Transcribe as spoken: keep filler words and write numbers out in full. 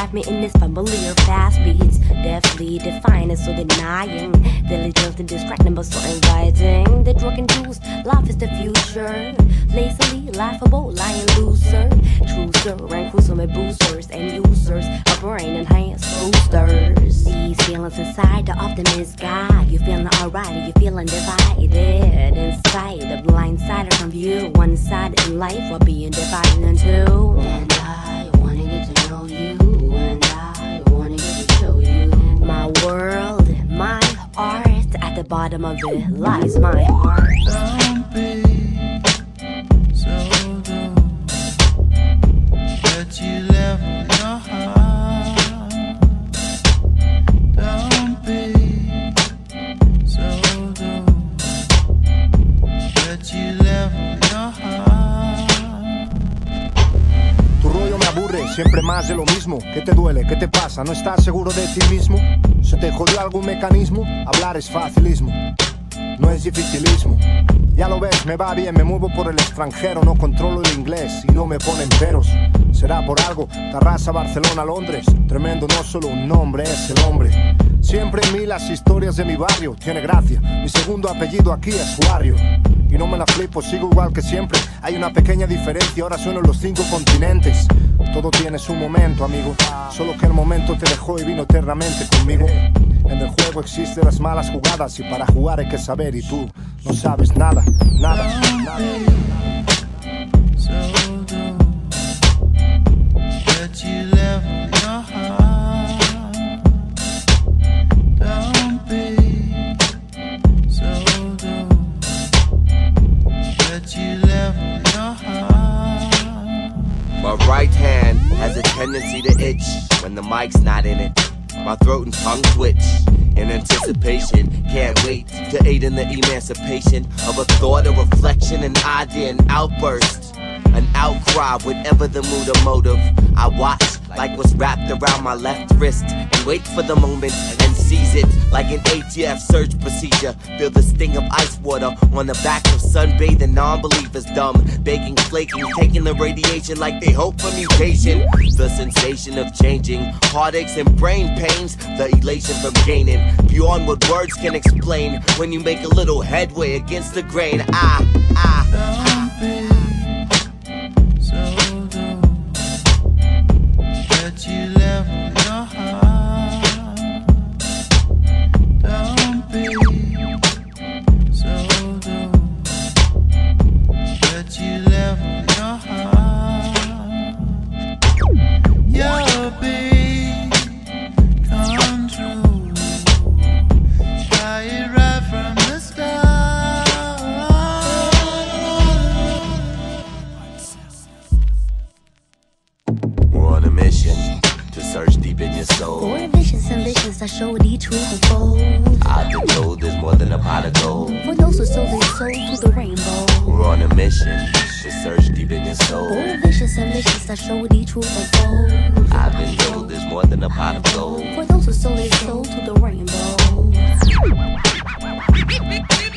trapped me in this familiar fast beats. Deftly defining, so denying. Diligence to distracting, but so inviting. The drug induced, life is the future. Lazily, laughable, lying loser. Trucer and cruising with boosters and users. A brain enhanced boosters. These feelings inside are often misguided. You feeling alright, or you feeling divided. Inside, the blind side from view. One side in life, or being divided into. And I wanna get to know you. And I wanna get to show you my world, my art. At the bottom of it lies my heart. Don't be so dull that you level your heart. Don't be so dull that you level your heart. Tu rollo me aburre, siempre más de lo mismo. ¿Qué te duele? ¿Qué te pasa? ¿No estás seguro de ti mismo? ¿Se te jodió algún mecanismo? Hablar es facilismo, no es dificilismo. Ya lo ves, me va bien, me muevo por el extranjero. No controlo el inglés y no me ponen peros. Será por algo, Tarrasa, Barcelona, Londres. Tremendo, no solo un nombre, es el hombre. Siempre en mí las historias de mi barrio. Tiene gracia, mi segundo apellido aquí es Warrior. Y no me la flipo, sigo igual que siempre. Hay una pequeña diferencia, ahora sueno en los cinco continentes. Todo tiene su momento, amigo. Solo que el momento te dejó y vino eternamente conmigo. En el juego existen las malas jugadas y para jugar hay que saber. Y tú no sabes nada, nada, nada. So dull that you level your heart. Don't be so dull that you level your heart. My right hand has a tendency to itch when the mic's not in it. My throat and tongue twitch in anticipation. Can't wait to aid in the emancipation of a thought, a reflection, an idea, an outburst, an outcry, whatever the mood or motive. I watch like what's wrapped around my left wrist and wait for the moment and seize it like an A T F surge procedure. Feel the sting of ice water on the back of sunbathing non-believers, dumb, baking, flaking, taking the radiation like they hope for mutation. The sensation of changing, heartaches and brain pains, the elation from gaining beyond what words can explain. When you make a little headway against the grain, I, I, Don't be so dull that you level your heart. Don't be so dull that you level your heart. Your beat come true. Try it right from the start. we're on a mission to search deep in your soul. For visions and visions that show the truth unfold. I've been told there's more than a pot of gold. For those who sold their soul to the rainbow. We're on a mission to search deep in your soul. For visions and visions that show the truth unfold. I've been told there's more than a pot of gold. For those who sold their soul to the rainbow.